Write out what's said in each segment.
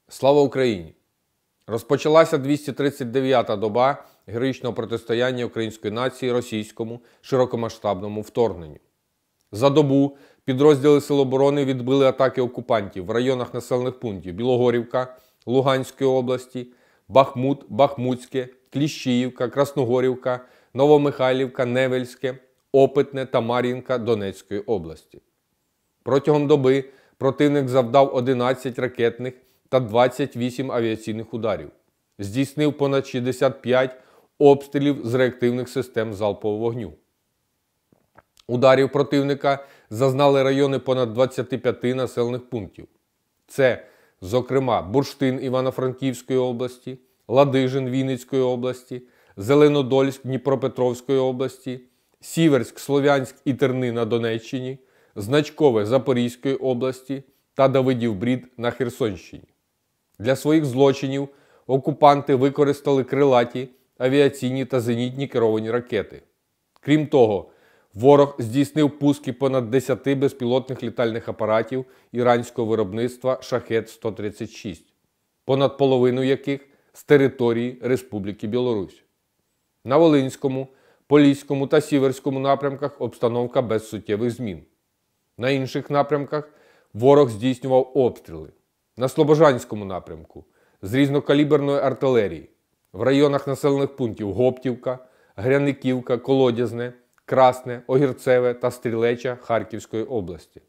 Слава Україні! Розпочалася 239-та доба героїчного протистояння української нації російському широкомасштабному вторгненню. За добу підрозділи Сил оборони відбили атаки окупантів в районах населених пунктів Білогорівка Луганської області, Бахмут, Бахмутське, Кліщіївка, Красногорівка, Новомихайлівка, Невельське, Опитне та Мар'їнка Донецької області. Протягом доби противник завдав 11 ракетних та 28 авіаційних ударів. Здійснив понад 65 обстрілів з реактивних систем залпового вогню. Ударів противника зазнали райони понад 25 населених пунктів. Це, зокрема, Бурштин Івано-Франківської області, Ладижин Вінницької області, Зеленодольськ Дніпропетровської області, Сіверськ, Слов'янськ і Терни на Донеччині, Значкове Запорізької області та Давидів Брід на Херсонщині. Для своїх злочинів окупанти використали крилаті, авіаційні та зенітні керовані ракети. Крім того, ворог здійснив пуски понад 10 безпілотних літальних апаратів іранського виробництва «Шахед-136», понад половину яких з території Республіки Білорусь. На Волинському, Поліському та Сіверському напрямках обстановка без суттєвих змін. На інших напрямках ворог здійснював обстріли. На Слобожанському напрямку з різнокаліберної артилерії, в районах населених пунктів Гоптівка, Гряниківка, Колодязне, Красне, Огірцеве та Стрілеча Харківської області.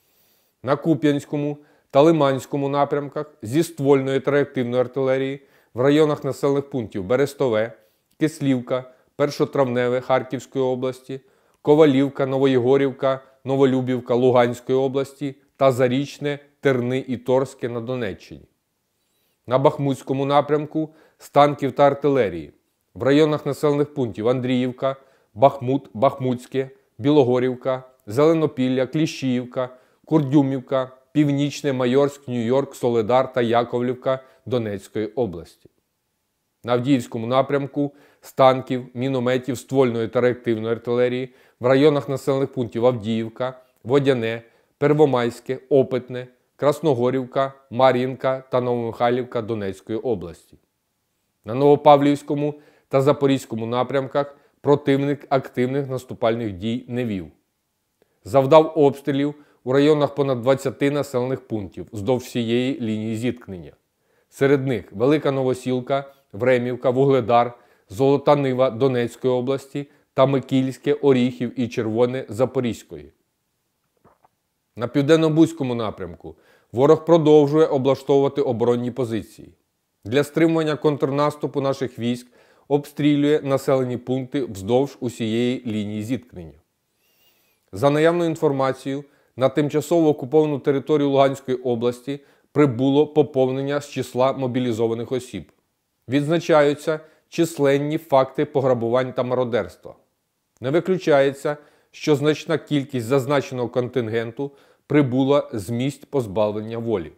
На Куп'янському та Лиманському напрямках зі ствольної та реактивної артилерії в районах населених пунктів Берестове, Кислівка, Першотравневе Харківської області, Ковалівка, Новоєгорівка, Новолюбівка Луганської області та Зарічне, Терни і Торське на Донеччині. На Бахмутському напрямку з танків та артилерії в районах населених пунктів Андріївка, Бахмут, Бахмутське, Білогорівка, Зеленопілля, Кліщіївка, Курдюмівка, Північне, Майорськ, Нью-Йорк, Солидар та Яковлівка Донецької області. На Авдіївському напрямку з танків, мінометів, ствольної та реактивної артилерії в районах населених пунктів Авдіївка, Водяне, Первомайське, Опитне, Красногорівка, Мар'їнка та Новомихайлівка Донецької області. На Новопавлівському та Запорізькому напрямках противник активних наступальних дій не вів. Завдав обстрілів у районах понад 20 населених пунктів вздовж всієї лінії зіткнення. Серед них Велика Новосілка, Времівка, Вугледар, Золота Нива Донецької області та Микільське, Оріхів і Червоне Запорізької. На Південно-Бузькому напрямку ворог продовжує облаштовувати оборонні позиції. Для стримування контрнаступу наших військ обстрілює населені пункти вздовж усієї лінії зіткнення. За наявною інформацією, на тимчасово окуповану територію Луганської області прибуло поповнення з числа мобілізованих осіб. Відзначаються численні факти пограбувань та мародерства. Не виключається, що значна кількість зазначеного контингенту прибула з місць позбавлення волі.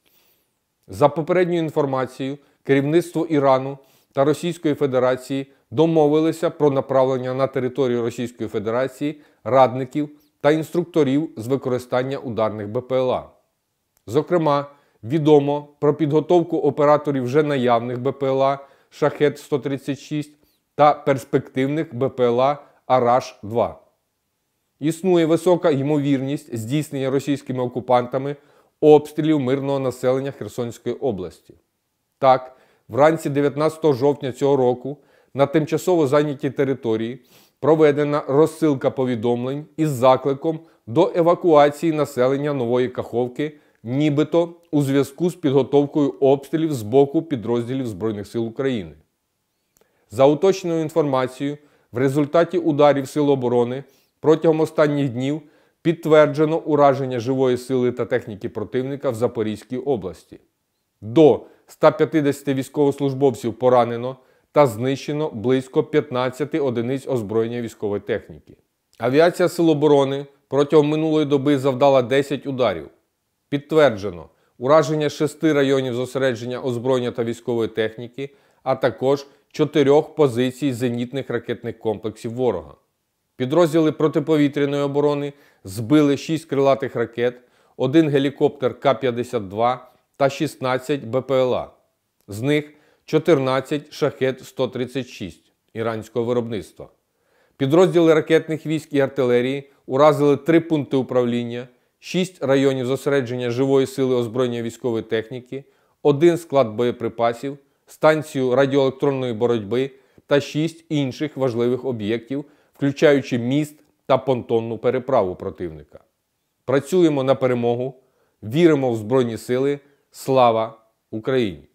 За попередньою інформацією, керівництво Ірану та Російської Федерації домовилися про направлення на територію Російської Федерації радників та інструкторів з використання ударних БПЛА. Зокрема, відомо про підготовку операторів вже наявних БПЛА «Шахед-136» та перспективних БПЛА «Араш-2». Існує висока ймовірність здійснення російськими окупантами обстрілів мирного населення Херсонської області. Так, вранці 19 жовтня цього року на тимчасово зайнятій території проведена розсилка повідомлень із закликом до евакуації населення Нової Каховки, нібито у зв'язку з підготовкою обстрілів з боку підрозділів Збройних сил України. За уточненою інформацією, в результаті ударів Сил оборони протягом останніх днів підтверджено ураження живої сили та техніки противника в Запорізькій області. До 150 військовослужбовців поранено та знищено близько 15 одиниць озброєння військової техніки. Авіація Сил оборони протягом минулої доби завдала 10 ударів. Підтверджено ураження 6 районів зосередження озброєння та військової техніки, а також 4 позицій зенітних ракетних комплексів ворога. Підрозділи протиповітряної оборони збили 6 крилатих ракет, 1 гелікоптер К-52, та 16 БПЛА. З них 14 «Шахед-136» іранського виробництва. Підрозділи ракетних військ і артилерії уразили 3 пункти управління, 6 районів зосередження живої сили озброєння військової техніки, 1 склад боєприпасів, станцію радіоелектронної боротьби та 6 інших важливих об'єктів, включаючи міст та понтонну переправу противника. Працюємо на перемогу, віримо в Збройні Сили. Слава Україні!